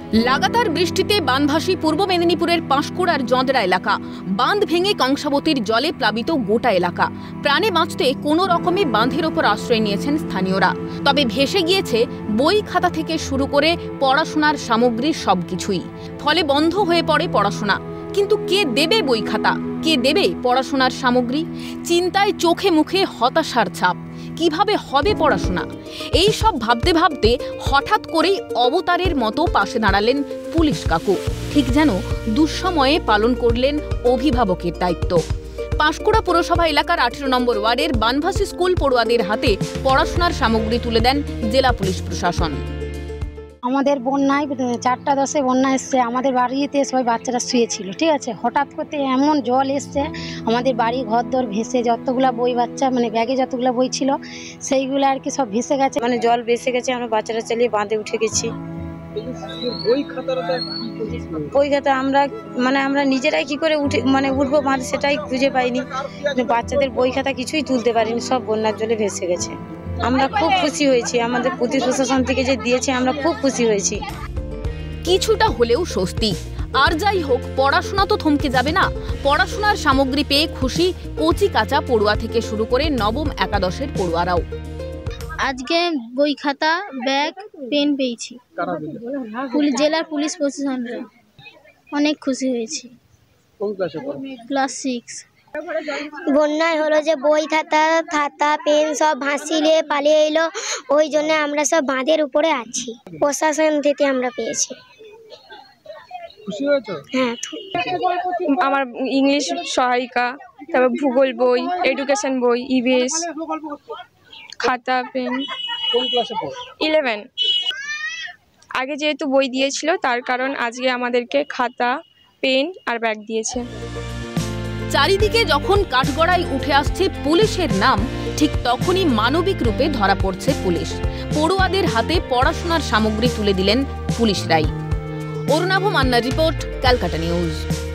লাগাতার বৃষ্টিতে বানভাসী পূর্ব মেদিনীপুরের পাঁশকুড়ার জঁদরা এলাকা। বাঁধ ভেঙে কংসাবতীর জলে প্লাবিত গোটা এলাকা। প্রাণে বাঁচতে কোনো রকমে বাঁধের ওপর আশ্রয় নিয়েছেন স্থানীয়রা। তবে ভেসে গিয়েছে বই খাতা থেকে শুরু করে পড়াশোনার সামগ্রীর সবকিছুই। ফলে বন্ধ হয়ে পড়ে পড়াশোনা। কিন্তু কে দেবে বই খাতা, কে দেবে পড়াশোনার সামগ্রী? চিন্তায় চোখে মুখে হতাশার ছাপ। কিভাবে হবে পড়াশোনা? এই সব ভাবতে ভাবতে হঠাৎ করেই অবতারের মতো পাশে দাঁড়ালেন পুলিশ কাকু। ঠিক যেন দুঃসময়ে পালন করলেন অভিভাবকের দায়িত্ব। পাঁশকুড়া পুরসভা এলাকার 18 নম্বর ওয়ার্ডের বানভাসী স্কুল পড়ুয়াদের হাতে পড়াশোনার সামগ্রী তুলে দেন জেলা পুলিশ প্রশাসন। আমাদের বন্যায় 4টা 10-এ বন্যা এসছে। আমাদের বাড়িতে সবাই বাচ্চারা শুয়েছিল, ঠিক আছে। হঠাৎ করতে এমন জল এসছে, আমাদের বাড়ি ঘর দর ভেসে যতগুলা বই বাচ্চা ব্যাগে যতগুলা বই ছিল সেইগুলো আর কি সব ভেসে গেছে। জল ভেসে গেছে, আমরা বাচ্চারা চালিয়ে বাঁধে উঠে গেছি। বই খাতা আমরা নিজেরাই কি করে উঠবো বাঁধে সেটাই খুঁজে পাইনি। বাচ্চাদের বই খাতা কিছুই তুলতে পারিনি, সব বন্যার জলে ভেসে গেছে। আমরা খুব খুশি হয়েছি, আমাদের পুলিশ প্রশাসন থেকে যে দিয়েছে আমরা খুব খুশি হয়েছি। কিছুটা হলেও স্বস্তি। আর যাই হোক, পড়াশোনা তো থমকে যাবে না। পড়াশোনার সামগ্রী পেয়ে খুশি কচি কাঁচা পড়ুয়া থেকে শুরু করে নবম একাদশের পড়ুয়ারাও। আজকে বই খাতা, ব্যাগ, পেন পেয়েছি। জেলার পুলিশ প্রশাসনরা অনেক খুশি হয়েছি। ক্লাস 6। বন্যায় হলো যে বই খাতা পেন সব ভাসিয়ে পালিয়ে এলো, ওই জন্য আমরা সব বাঁধের উপরে আছি। প্রশাসন থেকে আমরা পেয়েছি। হ্যাঁ, আমার ইংলিশ সহায়িকা, তারপর ভূগোল বই, এডুকেশন বই, ইভিএস, খাতা, পেন। 11। আগে যেহেতু বই দিয়েছিল তার কারণ আজকে আমাদেরকে খাতা, পেন আর ব্যাগ দিয়েছে। চারিদিকে যখন কাঠগড়ায় উঠে আসছে পুলিশের নাম, ঠিক তখনই মানবিক রূপে ধরা পড়ছে পুলিশ। পড়ুয়াদের হাতে পড়াশোনার সামগ্রী তুলে দিলেন পুলিশরাই। অরুণাভ মান্নার রিপোর্ট, ক্যালকাটা নিউজ।